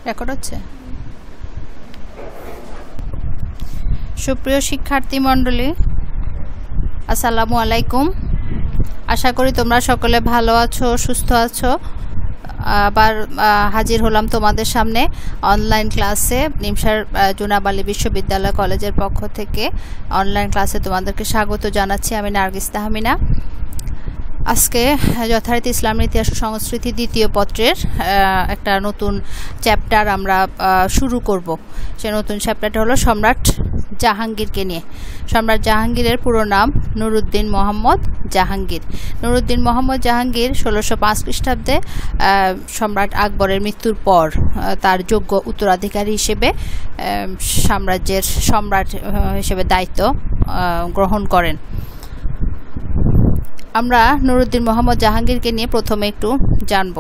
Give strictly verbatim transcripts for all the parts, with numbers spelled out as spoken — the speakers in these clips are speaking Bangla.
রেকর্ড হচ্ছে। সুপ্রিয় শিক্ষার্থী মণ্ডলী, আসসালামু আলাইকুম। আশা করি তোমরা সকলে ভালো আছো, সুস্থ আছো। আবার হাজির হলাম তোমাদের সামনে অনলাইন ক্লাসে। নিমসার জুনাব আলী বিশ্ববিদ্যালয় কলেজের পক্ষ থেকে অনলাইন ক্লাসে তোমাদেরকে স্বাগত জানাচ্ছি। আমি নার্গিস তাহমিনা। আজকে যথারীতি ইসলামের ইতিহাস ও সংস্কৃতি দ্বিতীয় পত্রের একটা নতুন চ্যাপ্টার আমরা শুরু করব। সে নতুন চ্যাপ্টারটা হলো সম্রাট জাহাঙ্গীরকে নিয়ে। সম্রাট জাহাঙ্গীরের পুরো নাম নুরুদ্দিন মোহাম্মদ জাহাঙ্গীর। নুরুদ্দিন মোহাম্মদ জাহাঙ্গীর ষোলোশো পাঁচ খ্রিস্টাব্দে সম্রাট আকবরের মৃত্যুর পর তার যোগ্য উত্তরাধিকারী হিসেবে সাম্রাজ্যের সম্রাট হিসেবে দায়িত্ব গ্রহণ করেন। আমরা নুরুদ্দিন মোহাম্মদ জাহাঙ্গীরকে নিয়ে প্রথমে একটু জানব।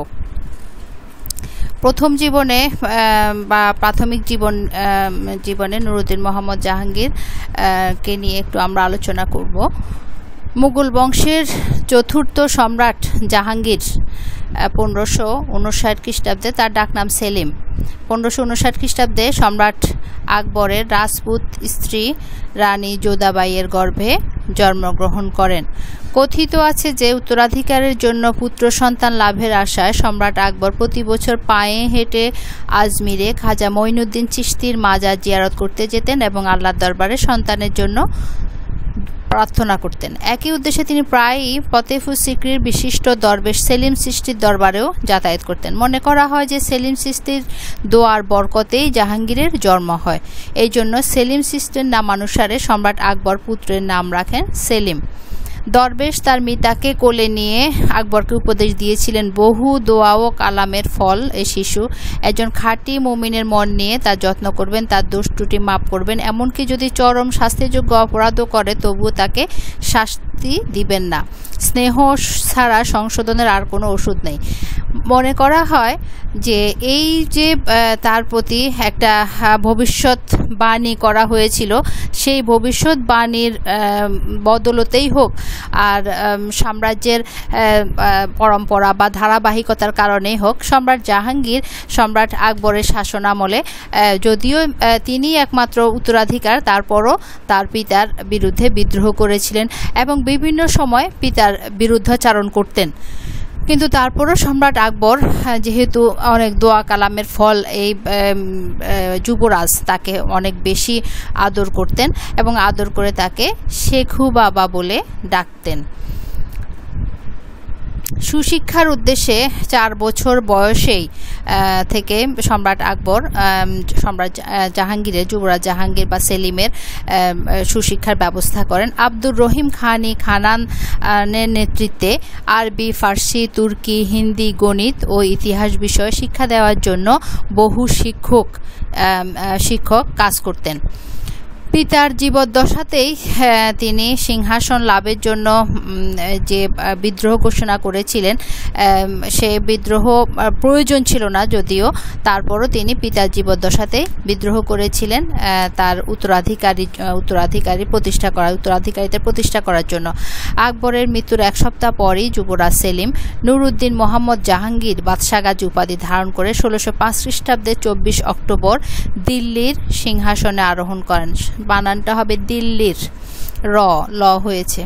প্রথম জীবনে বা প্রাথমিক জীবন জীবনে নুরুদ্দিন মোহাম্মদ জাহাঙ্গীর কে নিয়ে একটু আমরা আলোচনা করব। মুঘল বংশের চতুর্থ সম্রাট জাহাঙ্গীর পনেরোশো উনষাট খ্রিস্টাব্দে, তার ডাকনাম সেলিম। পনেরোশো উনষাট খ্রিস্টাব্দে সম্রাট আকবরের রাজপুত স্ত্রী রানী যোধাবাইয়ের গর্ভে জন্মগ্রহণ করেন। কথিত আছে যে উত্তরাধিকারের জন্য পুত্র সন্তান লাভের আশায় সম্রাট আকবর প্রতি বছর পায়ে হেঁটে আজমিরে খাজা মঈনুদ্দিন চিশতির মাজার জিয়ারত করতে যেতেন এবং আল্লাহর দরবারে সন্তানের জন্য প্রার্থনা করতেন। একই উদ্দেশ্যে তিনি প্রায়ই ফতেপুর সিক্রির বিশিষ্ট দরবেশ সেলিম চিশতির দরবারেও যাতায়াত করতেন। মনে করা হয় যে সেলিম চিশতির দোয়ার বরকতেই জাহাঙ্গীরের জন্ম হয়। এই জন্য সেলিম চিশতির নামানুসারে সম্রাট আকবর পুত্রের নাম রাখেন সেলিম। দরবেশ তার মিতাকে কোলে নিয়ে আকবরকে উপদেশ দিয়েছিলেন, বহু দোয়া ও কালামের ফল এই শিশু। একজন খাঁটি মুমিনের মন নিয়ে তার যত্ন করবেন, তার দোষ ত্রুটি মাপ করবেন, এমনকি যদি চরম শাস্তিযোগ্য অপরাধও করে তবুও তাকে শাস্তি দিবেন না। স্নেহ ছাড়া সংশোধনের আর কোনো ওষুধ নেই। মনে করা হয় যে এই যে তার প্রতি একটা ভবিষ্যৎবাণী করা হয়েছিল, সেই ভবিষ্যৎবাণীর বদলতেই হোক আর সাম্রাজ্যের পরম্পরা বা ধারাবাহিকতার কারণেই হোক, সম্রাট জাহাঙ্গীর সম্রাট আকবরের শাসনামলে যদিও তিনি একমাত্র উত্তরাধিকার, তারপরও তার পিতার বিরুদ্ধে বিদ্রোহ করেছিলেন এবং বিভিন্ন সময় পিতার বিরুদ্ধাচারণ করতেন। কিন্তু তারপরও সম্রাট আকবর যেহেতু অনেক দোয়া কালামের ফল, এই যুবরাজ তাকে অনেক বেশি আদর করতেন এবং আদর করে তাকে শেখু বাবা বলে ডাকতেন। সুশিক্ষার উদ্দেশ্যে চার বছর বয়সেই থেকে সম্রাট আকবর সম্রাট জাহাঙ্গীরের যুবরাজ জাহাঙ্গীর বা সেলিমের সুশিক্ষার ব্যবস্থা করেন। আব্দুর রহিম খান-ই খানানের নেতৃত্বে আরবি, ফার্সি, তুর্কি, হিন্দি, গণিত ও ইতিহাস বিষয়ে শিক্ষা দেওয়ার জন্য বহু শিক্ষক শিক্ষক কাজ করতেন। পিতার জীবদ্দশাতেই তিনি সিংহাসন লাভের জন্য যে বিদ্রোহ ঘোষণা করেছিলেন, সে বিদ্রোহ প্রয়োজন ছিল না যদিও, তারপরও তিনি পিতার জীবদ্দশাতেই বিদ্রোহ করেছিলেন তার উত্তরাধিকারী উত্তরাধিকারী প্রতিষ্ঠা করা উত্তরাধিকারীদের প্রতিষ্ঠা করার জন্য। আকবরের মৃত্যুর এক সপ্তাহ পরই যুবরাজ সেলিম নুরুদ্দিন মোহাম্মদ জাহাঙ্গীর বাদশাগাজী উপাধি ধারণ করে ষোলোশো পাঁচ খ্রিস্টাব্দে চব্বিশ অক্টোবর দিল্লির সিংহাসনে আরোহণ করেন। বানানটা হবে দিল্লির, র ল হয়েছে।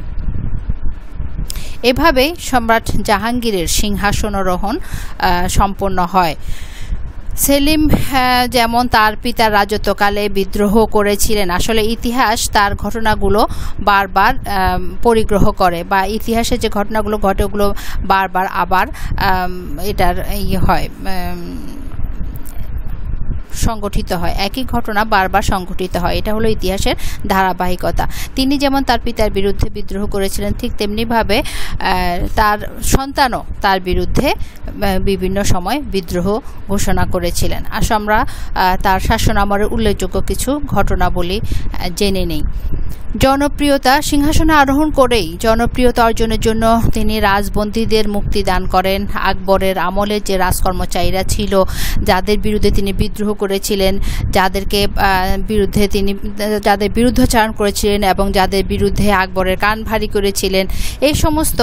এভাবেই সম্রাট জাহাঙ্গীরের সিংহাসনারোহণ সম্পন্ন হয়। সেলিম যেমন তার পিতার রাজত্বকালে বিদ্রোহ করেছিলেন, আসলে ইতিহাস তার ঘটনাগুলো বারবার পরিগ্রহ করে বা ইতিহাসে যে ঘটনাগুলো ঘটে ওগুলো বারবার আবার এটার ইয়ে হয়, সংগঠিত হয়, একই ঘটনা বারবার সংঘটিত হয়। এটা হলো ইতিহাসের ধারাবাহিকতা। তিনি যেমন তার পিতার বিরুদ্ধে বিদ্রোহ করেছিলেন, ঠিক তেমনিভাবে তার সন্তানও তার বিরুদ্ধে বিভিন্ন সময় বিদ্রোহ ঘোষণা করেছিলেন। আসলে আমরা তার শাসনামলের উল্লেখযোগ্য কিছু ঘটনাবলী জেনে নেই। জনপ্রিয়তা, সিংহাসনে আরোহণ করেই জনপ্রিয়তা অর্জনের জন্য তিনি রাজবন্দীদের মুক্তি দান করেন। আকবরের আমলের যে রাজকর্মচারীরা ছিল, যাদের বিরুদ্ধে তিনি বিদ্রোহ করে করেছিলেন, যাদেরকে বিরুদ্ধে তিনি যাদের বিরুদ্ধাচরণ করেছিলেন এবং যাদের বিরুদ্ধে আকবরের কান ভারী করেছিলেন, এই সমস্ত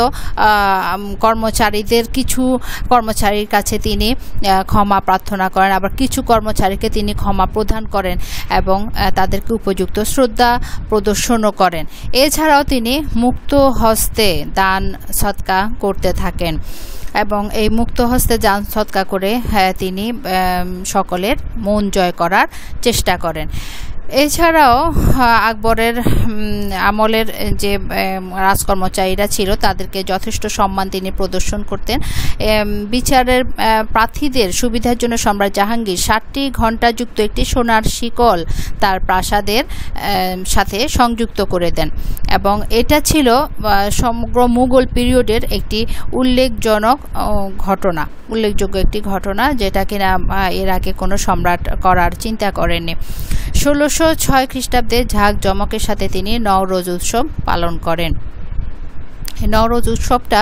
কর্মচারীদের কিছু কর্মচারীর কাছে তিনি ক্ষমা প্রার্থনা করেন, আবার কিছু কর্মচারীকে তিনি ক্ষমা প্রদান করেন এবং তাদেরকে উপযুক্ত শ্রদ্ধা প্রদর্শনও করেন। এছাড়াও তিনি মুক্ত হস্তে দান সৎকা করতে থাকেন এবং এই মুক্ত হস্তে দান সৎকা করে তিনি সকলের মন জয় করার চেষ্টা করেন। এছাড়াও আকবরের আমলের যে রাজকর্মচারীরা ছিল তাদেরকে যথেষ্ট সম্মান তিনি প্রদর্শন করতেন। বিচারের প্রার্থীদের সুবিধার জন্য সম্রাট জাহাঙ্গীর ষাটটি ঘণ্টাযুক্ত একটি সোনার শিকল তার প্রাসাদের সাথে সংযুক্ত করে দেন এবং এটা ছিল সমগ্র মুঘল পিরিয়ডের একটি উল্লেখজনক ঘটনা উল্লেখযোগ্য একটি ঘটনা যেটা কিনা এর আগে কোনো সম্রাট করার চিন্তা করেননি। ষোলোশো ছয় খ্রিস্টাব্দে ঝাঁক জমকের সাথে তিনি নওরোজ উৎসব পালন করেন। নওরোজ উৎসবটা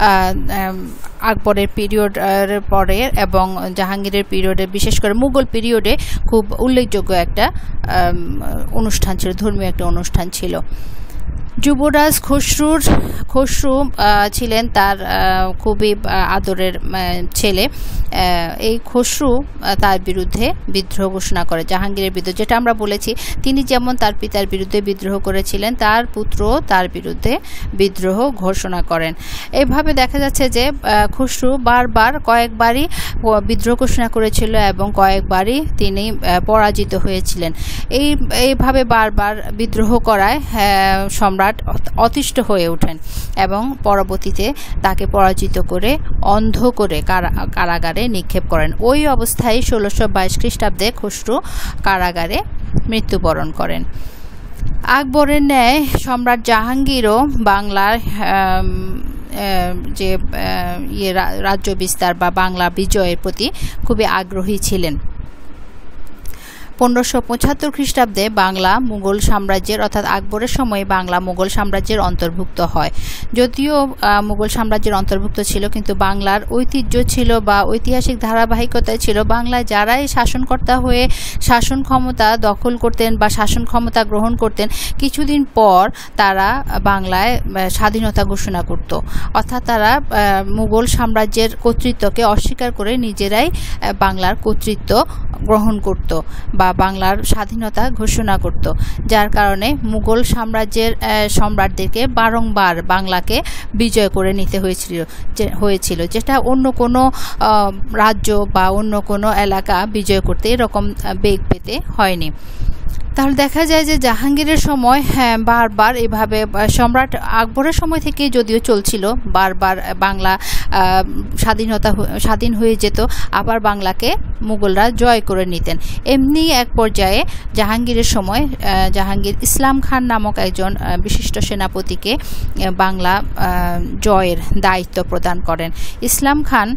আকবরের পিরিয়ডের পরে এবং জাহাঙ্গীরের পিরিয়ডে, বিশেষ করে মুঘল পিরিয়ডে খুব উল্লেখযোগ্য একটা অনুষ্ঠান ছিল, ধর্মীয় একটা অনুষ্ঠান ছিল। যুবরাজ খসরুর খসরু ছিলেন তার খুবই আদরের ছেলে। এই খসরু তার বিরুদ্ধে বিদ্রোহ ঘোষণা করে, জাহাঙ্গীরের বিরুদ্ধে, যেটা আমরা বলেছি তিনি যেমন তার পিতার বিরুদ্ধে বিদ্রোহ করেছিলেন, তার পুত্র তার বিরুদ্ধে বিদ্রোহ ঘোষণা করেন। এইভাবে দেখা যাচ্ছে যে খসরু বারবার কয়েকবারই বিদ্রোহ ঘোষণা করেছিল এবং কয়েকবারই তিনি পরাজিত হয়েছিলেন। এই এইভাবে বারবার বিদ্রোহ করায় সম্রাট অতিষ্ঠ হয়ে ওঠেন এবং পরবর্তীতে তাকে পরাজিত করে অন্ধ করে কারাগারে নিক্ষেপ করেন। ওই অবস্থায় ষোলোশো বাইশ খ্রিস্টাব্দে খসরু কারাগারে মৃত্যুবরণ করেন। আকবরের ন্যায় সম্রাট জাহাঙ্গীরও বাংলার যে ইয়ে রাজ্য বিস্তার বা বাংলা বিজয়ের প্রতি খুবই আগ্রহী ছিলেন। পনেরোশো পঁচাত্তর খ্রিস্টাব্দে বাংলা মুঘল সাম্রাজ্যের অর্থাৎ আকবরের সময় বাংলা মুঘল সাম্রাজ্যের অন্তর্ভুক্ত হয়। যদিও মুঘল সাম্রাজ্যের অন্তর্ভুক্ত ছিল, কিন্তু বাংলার ঐতিহ্য ছিল বা ঐতিহাসিক ধারাবাহিকতায় ছিল বাংলায় যারাই শাসনকর্তা হয়ে শাসন ক্ষমতা দখল করতেন বা শাসন ক্ষমতা গ্রহণ করতেন, কিছুদিন পর তারা বাংলায় স্বাধীনতা ঘোষণা করত, অর্থাৎ তারা মুঘল সাম্রাজ্যের কর্তৃত্বকে অস্বীকার করে নিজেরাই বাংলার কর্তৃত্ব গ্রহণ করত বা বাংলার স্বাধীনতা ঘোষণা করত, যার কারণে মুঘল সাম্রাজ্যের সম্রাটদেরকে বারংবার বাংলাকে বিজয় করে নিতে হয়েছিল হয়েছিল যেটা অন্য কোনো রাজ্য বা অন্য কোনো এলাকা বিজয় করতে এরকম বেগ পেতে হয়নি। তাহলে দেখা যায় যে জাহাঙ্গীরের সময় হ্যাঁ বারবার এভাবে সম্রাট আকবরের সময় থেকে যদিও চলছিল, বারবার বাংলা স্বাধীনতা স্বাধীন হয়ে যেত, আবার বাংলাকে মুঘলরা জয় করে নিতেন। এমনি এক পর্যায়ে জাহাঙ্গীরের সময় জাহাঙ্গীর ইসলাম খান নামক একজন বিশিষ্ট সেনাপতিকে বাংলা জয়ের দায়িত্ব প্রদান করেন। ইসলাম খান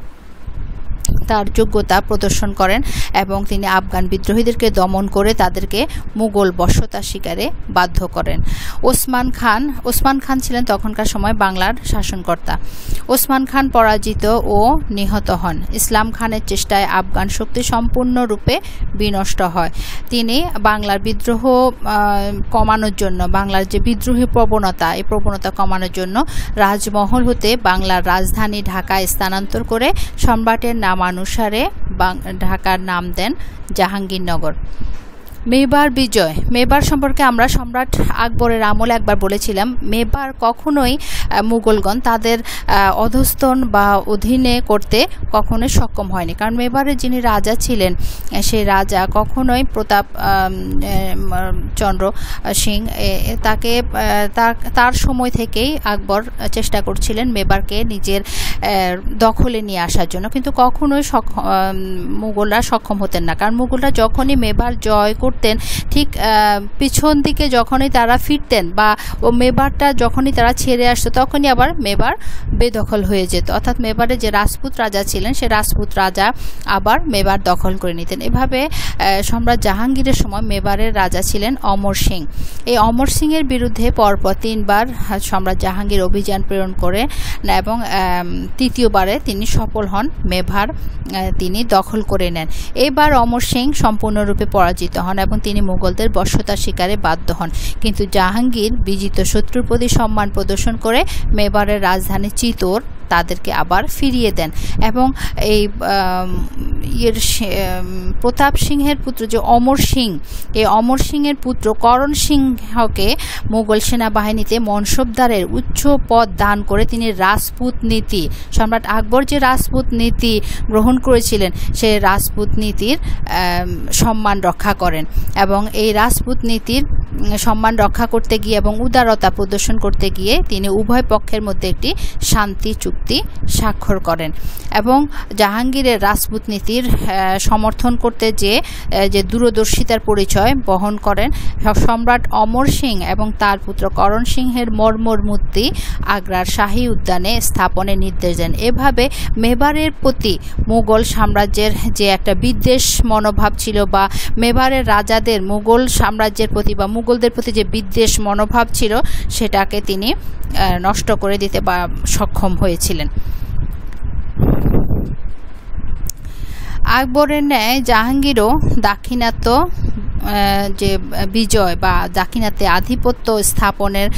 তার যোগ্যতা প্রদর্শন করেন এবং তিনি আফগান বিদ্রোহীদেরকে দমন করে তাদেরকে মুঘল বশ্যতা স্বীকারে বাধ্য করেন। ওসমান খান ওসমান খান ছিলেন তখনকার সময় বাংলার শাসনকর্তা। ওসমান খান পরাজিত ও নিহত হন। ইসলাম খানের চেষ্টায় আফগান শক্তি সম্পূর্ণরূপে বিনষ্ট হয়। তিনি বাংলার বিদ্রোহ কমানোর জন্য, বাংলার যে বিদ্রোহী প্রবণতা, এই প্রবণতা কমানোর জন্য রাজমহল হতে বাংলার রাজধানী ঢাকায় স্থানান্তর করে সম্রাটের নাম অনুসারে ঢাকার নাম দেন জাহাঙ্গীরনগর। মেবার বিজয়। মেবার সম্পর্কে আমরা সম্রাট আকবরের আমলে একবার বলেছিলাম, মেবার কখনোই মুঘলগণ তাদের অধস্তন বা অধীনে করতে কখনোই সক্ষম হয়নি, কারণ মেবারের যিনি রাজা ছিলেন সেই রাজা কখনোই প্রতাপ চন্দ্র সিং, তাকে তার সময় থেকেই আকবর চেষ্টা করছিলেন মেবারকে নিজের দখলে নিয়ে আসার জন্য, কিন্তু কখনোই মুঘলরা সক্ষম হতেন না, কারণ মুঘলরা যখনই মেবার জয় করত করতেন, ঠিক পিছন দিকে যখনই তারা ফিরতেন বা ও মেবারটা যখনই তারা ছেড়ে আসতো তখনই আবার মেবার বেদখল হয়ে যেত। অর্থাৎ মেবারে যে রাজপুত রাজা ছিলেন সে রাজপুত রাজা আবার মেবার দখল করে নিতেন। এভাবে সম্রাট জাহাঙ্গীরের সময় মেবারের রাজা ছিলেন অমর সিং। এই অমর সিংয়ের বিরুদ্ধে পরপর তিনবার সম্রাট জাহাঙ্গীর অভিযান প্রেরণ করে এবং তৃতীয়বারে তিনি সফল হন, মেবার তিনি দখল করে নেন। এবার অমর সিং সম্পূর্ণরূপে পরাজিত হন এবং তিনি মুঘলদের বশ্যতার শিকারে বাধ্য হন। কিন্তু জাহাঙ্গীর বিজিত শত্রুর প্রতি সম্মান প্রদর্শন করে মেবারের রাজধানী চিতোর তাদেরকে আবার ফিরিয়ে দেন এবং এই ইয়ের প্রতাপ সিংহের পুত্র যে অমর সিং, এই অমর সিংয়ের পুত্র করণ সিংহকে মুঘল সেনাবাহিনীতে মনসবদারের উচ্চ পদ দান করে তিনি রাজপুত নীতি, সম্রাট আকবর যে রাজপুত নীতি গ্রহণ করেছিলেন সেই রাজপুত নীতির সম্মান রক্ষা করেন এবং এই রাজপুত নীতির সম্মান রক্ষা করতে গিয়ে এবং উদারতা প্রদর্শন করতে গিয়ে তিনি উভয় পক্ষের মধ্যে একটি শান্তি চুক্তি স্বাক্ষর করেন এবং জাহাঙ্গীরের রাজপুত নীতির সমর্থন করতে যে যে দূরদর্শিতার পরিচয় বহন করেন সম্রাট অমর সিং এবং তার পুত্র করণ সিংহের মর্মর মূর্তি আগ্রার শাহী উদ্যানে স্থাপনের নির্দেশ দেন। এভাবে মেবারের প্রতি মুঘল সাম্রাজ্যের যে একটা বিদ্বেষ মনোভাব ছিল বা মেবারের রাজাদের মুঘল সাম্রাজ্যের প্রতি বা মুঘলদের প্রতি যে বিদ্বেষ মনোভাব ছিল সেটাকে তিনি নষ্ট করে দিতে বা সক্ষম হয়েছিলেন। আকবরের ন্যায় জাহাঙ্গীরও দাক্ষিণাত্য যে বিজয় বা দাক্ষিণাত্যে আধিপত্য স্থাপনের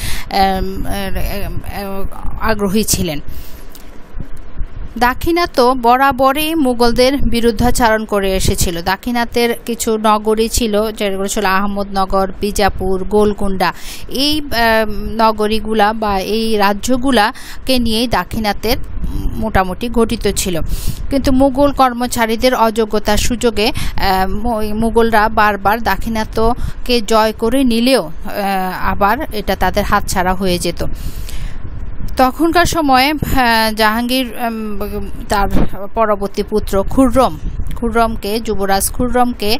আগ্রহী ছিলেন। দাক্ষিণাত্য বরাবরই মুঘলদের বিরুদ্ধাচারণ করে এসেছিল। দাক্ষিণাত্যের কিছু নগরী ছিল যেগুলো ছিল আহমদনগর, বিজাপুর, গোলকুন্ডা। এই নগরীগুলা বা এই রাজ্যগুলাকে নিয়েই দাক্ষিণাত্যের মোটামুটি গঠিত ছিল। কিন্তু মুঘল কর্মচারীদের অযোগ্যতার সুযোগে মুঘলরা বারবার দাক্ষিণাত্যকে জয় করে নিলেও আবার এটা তাদের হাতছাড়া হয়ে যেত। তখনকার সময়ে জাহাঙ্গীর তার পরবর্তী পুত্র খুররম খুররমকে যুবরাজ খুররমকে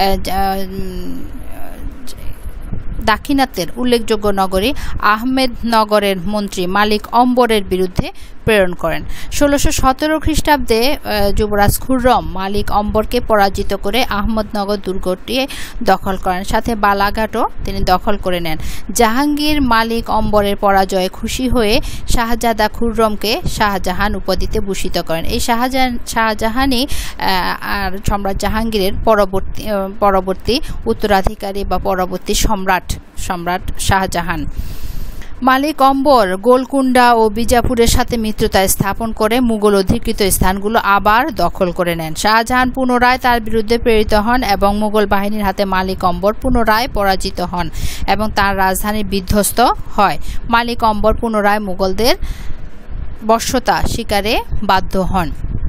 দাক্ষিণাত্যের উল্লেখযোগ্য নগরী আহমেদনগরের মন্ত্রী মালিক অম্বরের বিরুদ্ধে প্রেরণ করেন। ষোলোশো সতেরো খ্রিস্টাব্দে যুবরাজ খুররম মালিক অম্বরকে পরাজিত করে আহমদনগর দুর্গটি দখল করেন, সাথে বালাঘাটও তিনি দখল করে নেন। জাহাঙ্গীর মালিক অম্বরের পরাজয়ে খুশি হয়ে শাহজাদা খুররমকে শাহজাহান উপাধিতে ভূষিত করেন। এই শাহজাহান শাহজাহানই আর সম্রাট জাহাঙ্গীরের পরবর্তী পরবর্তী উত্তরাধিকারী বা পরবর্তী সম্রাট সম্রাট শাহজাহান। মালিক অম্বর গোলকুন্ডা ও বিজাপুরের সাথে মিত্রতা স্থাপন করে মুঘল অধিকৃত স্থানগুলো আবার দখল করে নেন। শাহজাহান পুনরায় তার বিরুদ্ধে প্রেরিত হন এবং মুঘল বাহিনীর হাতে মালিক অম্বর পুনরায় পরাজিত হন এবং তার রাজধানী বিধ্বস্ত হয়। মালিক অম্বর পুনরায় মুঘলদের বশ্যতা স্বীকারে বাধ্য হন।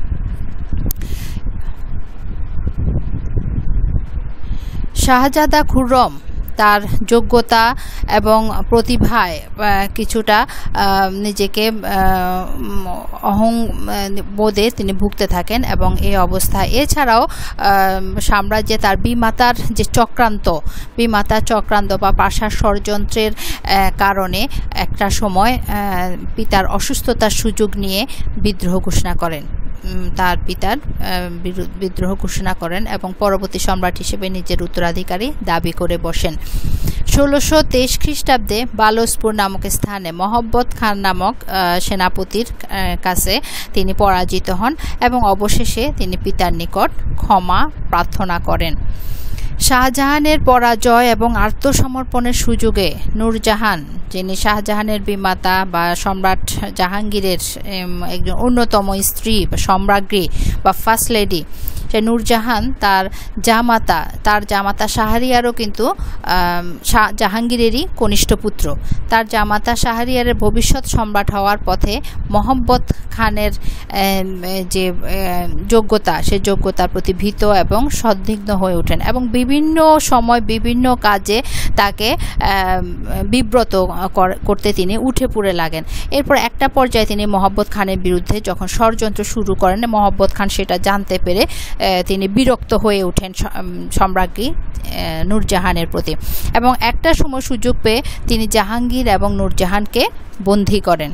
শাহজাদা খুররম তার যোগ্যতা এবং প্রতিভায় কিছুটা নিজেকে অহং বোধে তিনি ভুগতে থাকেন এবং এই অবস্থা এছাড়াও সাম্রাজ্যে তার বিমাতার যে চক্রান্ত বিমাতার চক্রান্ত বা প্রাসাদ ষড়যন্ত্রের কারণে একটা সময় পিতার অসুস্থতার সুযোগ নিয়ে বিদ্রোহ ঘোষণা করেন তার পিতার বিদ্রোহ ঘোষণা করেন এবং পরবর্তী সম্রাট হিসেবে নিজের উত্তরাধিকারী দাবি করে বসেন। ষোলোশো তেইশ খ্রিস্টাব্দে বালোসপুর নামক স্থানে মহব্বত খান নামক সেনাপতির কাছে তিনি পরাজিত হন এবং অবশেষে তিনি পিতার নিকট ক্ষমা প্রার্থনা করেন। শাহজাহানের পরাজয় এবং আত্মসমর্পণের সুযোগে নূরজাহান, যিনি শাহজাহানের বিমাতা বা সম্রাট জাহাঙ্গীরের একজন অন্যতম স্ত্রী বা সম্রাজ্ঞী বা ফার্স্ট লেডি, সে নূরজাহান তার জামাতা তার জামাতা শাহরিয়ারও কিন্তু জাহাঙ্গীরেরই কনিষ্ঠ পুত্র। তার জামাতা শাহরিয়ারের ভবিষ্যৎ সম্রাট হওয়ার পথে মহব্বত খানের যে যোগ্যতা সে যোগ্যতার প্রতি ভীত এবং সন্দিগ্ধ হয়ে ওঠেন এবং বিভিন্ন সময় বিভিন্ন কাজে তাকে বিব্রত করতে তিনি উঠে পড়ে লাগেন। এরপর একটা পর্যায়ে তিনি মহব্বত খানের বিরুদ্ধে যখন ষড়যন্ত্র শুরু করেন, মহব্বত খান সেটা জানতে পেরে তিনি বিরক্ত হয়ে ওঠেন সম্রাজ্ঞী নূরজাহানের প্রতি, এবং একটা সময় সুযোগ পেয়ে তিনি জাহাঙ্গীর এবং নূরজাহানকে বন্দী করেন।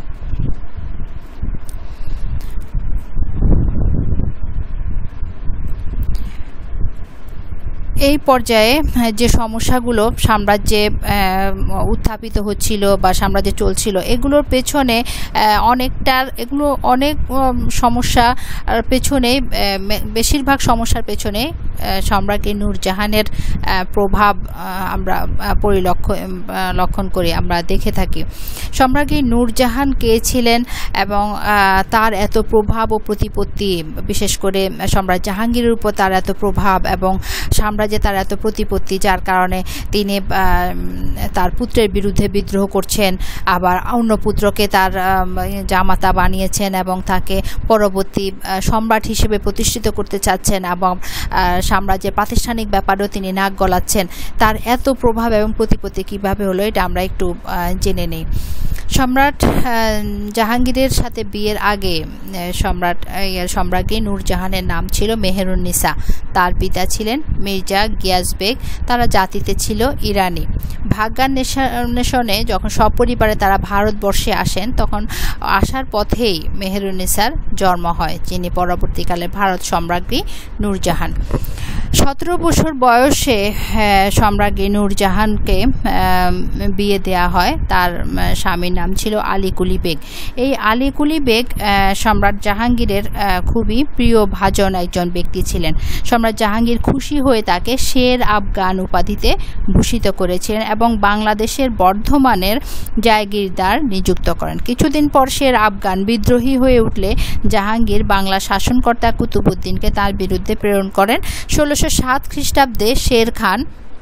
এই পর্যায়ে যে সমস্যাগুলো সাম্রাজ্যে উত্থাপিত হচ্ছিল বা সাম্রাজ্যে চলছিল, এগুলোর পেছনে অনেকটার এগুলো অনেক সমস্যার পেছনে বেশিরভাগ সমস্যার পেছনে সম্রাজ্ঞী নূরজাহানের প্রভাব আমরা পরিলক্ষণ লক্ষণ করি, আমরা দেখে থাকি। সম্রাজ্ঞী নূরজাহান কে ছিলেন এবং তার এত প্রভাব ও প্রতিপত্তি, বিশেষ করে সম্রাট জাহাঙ্গীরের উপর তার এত প্রভাব এবং সাম্রাজ্যে তার এত প্রতিপত্তি, যার কারণে তিনি তার পুত্রের বিরুদ্ধে বিদ্রোহ করছেন, আবার অন্য পুত্রকে তার জামাতা বানিয়েছেন এবং তাকে পরবর্তী সম্রাট হিসেবে প্রতিষ্ঠিত করতে চাচ্ছেন, এবং সাম্রাজ্যের প্রাতিষ্ঠানিক ব্যাপারেও তিনি নাক গলাচ্ছেন। তার এত প্রভাব এবং প্রতিপত্তি কীভাবে হলো, এটা আমরা একটু জেনে নেই। সম্রাট জাহাঙ্গীরের সাথে বিয়ের আগে সম্রাট সম্রাজ্ঞী নূরজাহানের নাম ছিল মেহেরুন্নিসা। তার পিতা ছিলেন মির্জা গিয়াস বেগ। তারা জাতিতে ছিল ইরানি। ভাগ্যান্বেষণে যখন সপরিবারে তারা ভারতবর্ষে আসেন, তখন আসার পথেই মেহেরুন্নিসার জন্ম হয়, যিনি পরবর্তীকালে ভারত সম্রাজ্ঞী নূরজাহান। সতেরো বছর বয়সে সম্রাজ্ঞী নূরজাহানকে বিয়ে দেয়া হয়। তার স্বামীর নাম ছিল আলী কুলি বেগ। এই আলী কুলি বেগ সম্রাট জাহাঙ্গীরের খুবই প্রিয় ভাজন একজন ব্যক্তি ছিলেন। সম্রাট জাহাঙ্গীর খুশি হয়ে তাকে শের আফগান উপাধিতে ভূষিত করেছিলেন এবং বাংলাদেশের বর্ধমানের জায়গিরদার নিযুক্ত করেন। কিছুদিন পর শের আফগান বিদ্রোহী হয়ে উঠলে জাহাঙ্গীর বাংলা শাসনকর্তা কুতুবউদ্দিনকে তার বিরুদ্ধে প্রেরণ করেন। ষোলোশো সাত খ্রিস্টাব্দে শের খান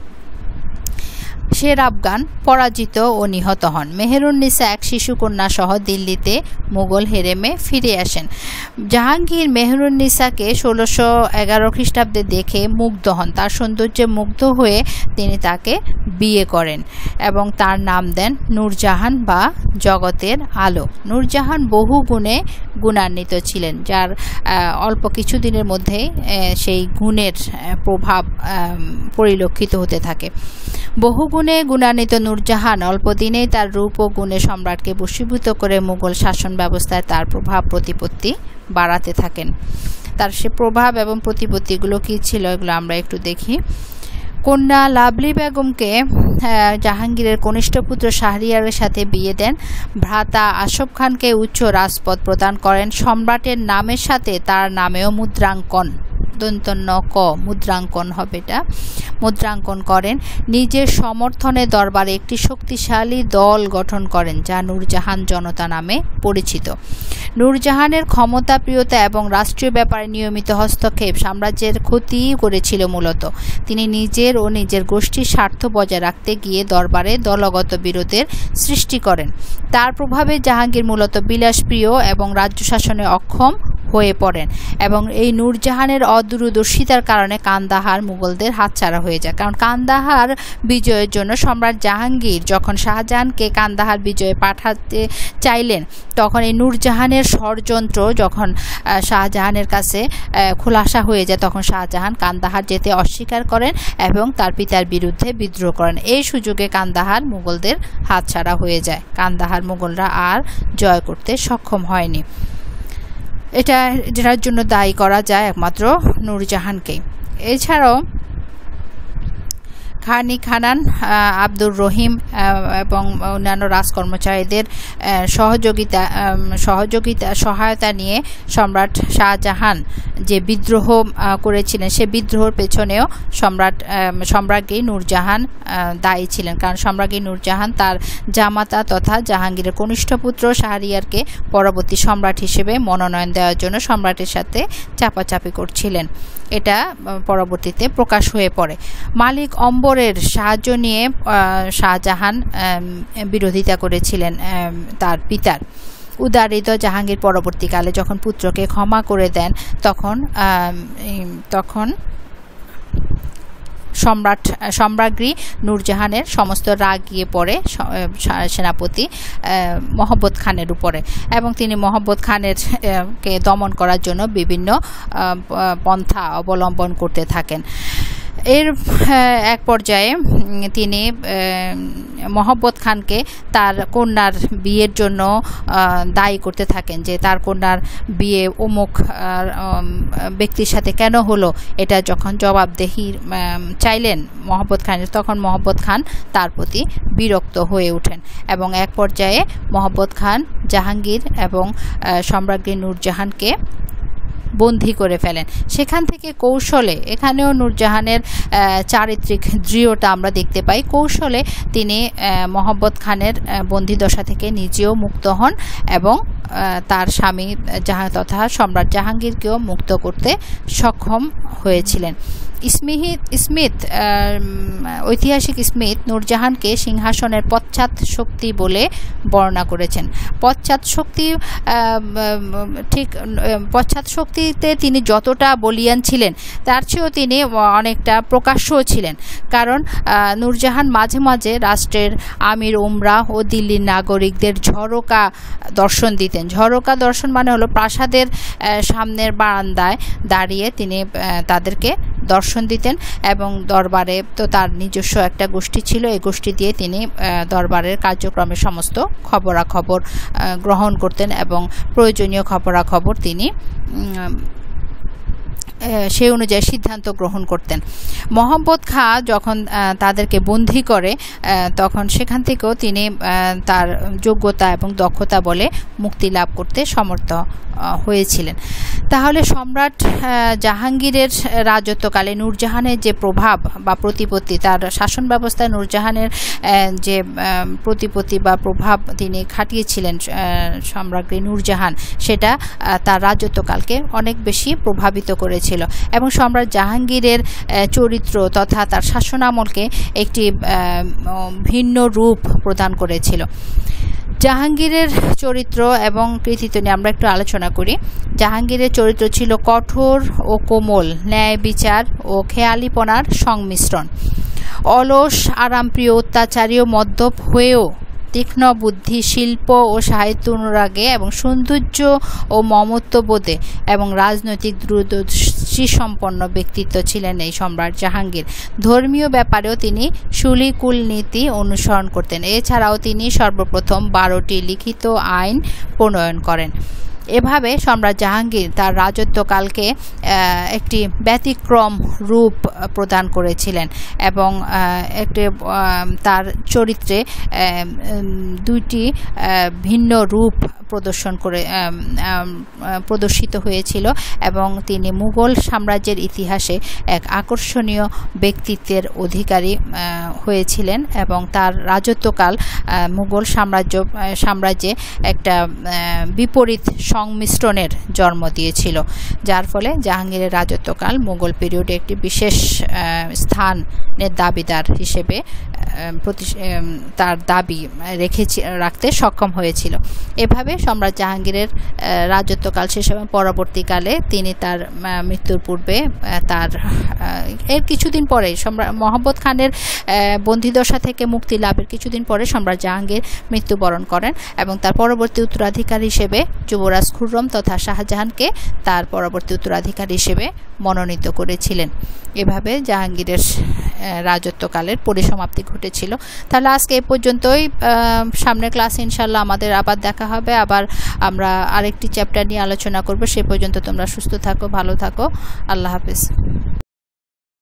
শের আফগান পরাজিত ও নিহত হন। মেহেরুন্নিসা এক শিশুকন্যা সহ দিল্লিতে মুঘল হেরেমে ফিরে আসেন। জাহাঙ্গীর মেহেরুন্নিসাকে ষোলোশো এগারো খ্রিস্টাব্দে দেখে মুগ্ধ হন। তার সৌন্দর্যে মুগ্ধ হয়ে তিনি তাকে বিয়ে করেন এবং তার নাম দেন নূরজাহান বা জগতের আলো। নূরজাহান বহু গুণে গুণান্বিত ছিলেন, যার অল্প কিছু দিনের মধ্যেই সেই গুণের প্রভাব পরিলক্ষিত হতে থাকে। বহু গুণে গুণান্বিত নূরজাহান অল্প দিনেই তার রূপ ও গুণে সম্রাটকে বশীভূত করে মুঘল শাসন ব্যবস্থায় তার প্রভাব প্রতিপত্তি বাড়াতে থাকেন। তার সে প্রভাব এবং প্রতিপত্তিগুলো কী ছিল, এগুলো আমরা একটু দেখি। কন্যা লাভলি বেগমকে জাহাঙ্গীরের কনিষ্ঠ পুত্র শাহরিয়ারের সাথে বিয়ে দেন। ভ্রাতা আসফ খানকে উচ্চ রাজপদ প্রদান করেন। সম্রাটের নামের সাথে তার নামেও মুদ্রাঙ্কন দন্তন্য ক মুদ্রাঙ্কন হবে এটা মুদ্রাঙ্কন করেন। নিজের সমর্থনে দরবারে একটি শক্তিশালী দল গঠন করেন, যা নূরজাহান জনতা নামে পরিচিত। নূরজাহানের ক্ষমতাপ্রিয়তা এবং রাষ্ট্রীয় ব্যাপারে নিয়মিত হস্তক্ষেপ সাম্রাজ্যের ক্ষতি করেছিল। মূলত তিনি নিজের ও নিজের গোষ্ঠীর স্বার্থ বজায় রাখতে গিয়ে দরবারে দলগত বিরোধের সৃষ্টি করেন। তার প্রভাবে জাহাঙ্গীর মূলত বিলাসপ্রিয় এবং রাজ্য শাসনে অক্ষম হয়ে পড়েন এবং এই নূরজাহানের অদূরদর্শিতার কারণে কান্দাহার মুঘলদের হাতছাড়া হয়ে যায়। কারণ কান্দাহার বিজয়ের জন্য সম্রাট জাহাঙ্গীর যখন শাহজাহানকে কান্দাহার বিজয়ে পাঠাতে চাইলেন, তখন এই নূরজাহানের ষড়যন্ত্র যখন শাহজাহানের কাছে খোলাসা হয়ে যায়, তখন শাহজাহান কান্দাহার যেতে অস্বীকার করেন এবং তার পিতার বিরুদ্ধে বিদ্রোহ করেন। এই সুযোগে কান্দাহার মুঘলদের হাতছাড়া হয়ে যায়। কান্দাহার মুঘলরা আর জয় করতে সক্ষম হয়নি। এটা যেটার জন্য দায়ী করা যায় একমাত্র নূরজাহানকে। এছাড়াও খানি খানান, আব্দুর রহিম এবং অন্যান্য রাজকর্মচারীদের সহযোগিতা সহযোগিতা সহায়তা নিয়ে সম্রাট শাহজাহান যে বিদ্রোহ করেছিলেন, সে বিদ্রোহের পেছনেও সম্রাট সম্রাজ্ঞী নূরজাহান দায়ী ছিলেন। কারণ সম্রাজ্ঞী নূরজাহান তার জামাতা তথা জাহাঙ্গীরের কনিষ্ঠ পুত্র শাহরিয়ারকে পরবর্তী সম্রাট হিসেবে মনোনয়ন দেওয়ার জন্য সম্রাটের সাথে চাপাচাপি করছিলেন। এটা পরবর্তীতে প্রকাশ হয়ে পড়ে। মালিক অম্বরের সাহায্য নিয়ে শাহজাহান বিরোধিতা করেছিলেন তার পিতার। উদারিত জাহাঙ্গীর পরবর্তীকালে যখন পুত্রকে ক্ষমা করে দেন, তখন তখন সম্রাট সম্রাজ্ঞী নূরজাহানের সমস্ত রাগ গিয়ে পড়ে সেনাপতি মহব্বত খানের উপরে, এবং তিনি মহব্বত খানের কে দমন করার জন্য বিভিন্ন পন্থা অবলম্বন করতে থাকেন। এর এক পর্যায়ে তিনি মহব্বত খানকে তার কন্যার বিয়ের জন্য দায়ী করতে থাকেন, যে তার কন্যার বিয়ে অমুক ব্যক্তির সাথে কেন হলো, এটা যখন জবাবদেহি চাইলেন মহব্বত খানের, তখন মহব্বত খান তার প্রতি বিরক্ত হয়ে ওঠেন এবং এক পর্যায়ে মহব্বত খান জাহাঙ্গীর এবং সম্রাজ্ঞী নূরজাহানকে বন্দী করে ফেলেন। সেখান থেকে কৌশলে, এখানেও নূরজাহানের চারিত্রিক দৃঢ়তা আমরা দেখতে পাই, কৌশলে তিনি মহব্বত খানের বন্দিদশা থেকে নিজেও মুক্ত হন এবং তার স্বামী জাহাং তথা সম্রাট জাহাঙ্গীরকেও মুক্ত করতে সক্ষম হয়েছিলেন। স্মিথ স্মিথ ঐতিহাসিক স্মিথ নূরজাহানকে সিংহাসনের পশ্চাৎ শক্তি বলে বর্ণনা করেছেন। পশ্চাৎ শক্তি ঠিক পশ্চাৎ শক্তিতে তিনি যতটা বলিয়ান ছিলেন তার চেয়েও তিনি অনেকটা প্রকাশ্যও ছিলেন, কারণ নূরজাহান মাঝে মাঝে রাষ্ট্রের আমির উমরা ও দিল্লির নাগরিকদের ঝরোকা দর্শন দিতেন। ঝরোকা দর্শন মানে হলো প্রাসাদের সামনের বারান্দায় দাঁড়িয়ে তিনি তাদেরকে দর্শন দিতেন, এবং দরবারে তো তার নিজস্ব একটা গোষ্ঠী ছিল, এই গোষ্ঠী দিয়ে তিনি দরবারের কার্যক্রমের সমস্ত খবরাখবর গ্রহণ করতেন এবং প্রয়োজনীয় খবরাখবর তিনি সেই অনুযায়ী সিদ্ধান্ত গ্রহণ করতেন। মহব্বত খাঁ যখন তাদেরকে বন্দী করে তখন সেখান থেকেও তিনি তার যোগ্যতা এবং দক্ষতা বলে মুক্তি লাভ করতে সমর্থ হয়েছিলেন। তাহলে সম্রাট জাহাঙ্গীরের রাজত্বকালে নূরজাহানের যে প্রভাব বা প্রতিপত্তি, তার শাসন ব্যবস্থায় নূরজাহানের যে প্রতিপত্তি বা প্রভাব তিনি খাটিয়েছিলেন সম্রাজ্ঞী নূরজাহান, সেটা তার রাজত্বকালকে অনেক বেশি প্রভাবিত করেছিল এবং সম্রাট জাহাঙ্গীরের চরিত্র তথা তার শাসনামলকে একটি ভিন্ন রূপ প্রদান করেছিল। জাহাঙ্গীরের চরিত্র এবং কৃতিত্ব নিয়ে আমরা একটু আলোচনা করি। জাহাঙ্গীরের চরিত্র ছিল কঠোর ও কোমল, ন্যায় বিচার ও খেয়ালিপনার সংমিশ্রণ। অলস আরামপ্রিয় অত্যাচারী ও মদ্যপ হয়েও তীক্ষ্ণ বুদ্ধি, শিল্প ও সাহিত্য অনুরাগে এবং সৌন্দর্য ও মমত্ববোধে এবং রাজনৈতিক দূরদৃষ্টিসম্পন্ন ব্যক্তিত্ব ছিলেন এই সম্রাট জাহাঙ্গীর। ধর্মীয় ব্যাপারেও তিনি সুলিকুল নীতি অনুসরণ করতেন। এছাড়াও তিনি সর্বপ্রথম বারোটি লিখিত আইন প্রণয়ন করেন। এভাবে সম্রাট জাহাঙ্গীর তার রাজত্বকালকে একটি ব্যতিক্রম রূপ প্রদান করেছিলেন এবং একটি তার চরিত্রে দুইটি ভিন্ন রূপ প্রদর্শন করে প্রদর্শিত হয়েছিল এবং তিনি মুঘল সাম্রাজ্যের ইতিহাসে এক আকর্ষণীয় ব্যক্তিত্বের অধিকারী হয়েছিলেন এবং তার রাজত্বকাল মুঘল সাম্রাজ্য সাম্রাজ্যে একটা বিপরীত সংমিশ্রণের জন্ম দিয়েছিল, যার ফলে জাহাঙ্গীরের রাজত্বকাল মুঘল পিরিয়ডে একটি বিশেষ স্থানের দাবিদার হিসেবে তার দাবি রেখে রাখতে সক্ষম হয়েছিল। এভাবে সম্রাট জাহাঙ্গীরের রাজত্বকাল শেষ এবং পরবর্তীকালে তিনি তার মৃত্যুর পূর্বে তার এর কিছুদিন পরে সম্রাট মহব্বত খানের বন্দিদশা থেকে মুক্তি লাভের কিছুদিন পরে সম্রাট জাহাঙ্গীর মৃত্যুবরণ করেন এবং তার পরবর্তী উত্তরাধিকারী হিসেবে যুবরাজ খুররম তথা শাহজাহানকে তার পরবর্তী উত্তরাধিকারী হিসেবে মনোনীত করেছিলেন। এভাবে জাহাঙ্গীরের রাজত্বকালের পরিসমাপ্তি ঘটেছিল। তাহলে আজকে এই পর্যন্তই। সামনের ক্লাসে ইনশাল্লাহ আমাদের আবার দেখা হবে, আবার আমরা আরেকটি চ্যাপ্টার নিয়ে আলোচনা করব। সে পর্যন্ত তোমরা সুস্থ থাকো, ভালো থাকো। আল্লাহ হাফেজ।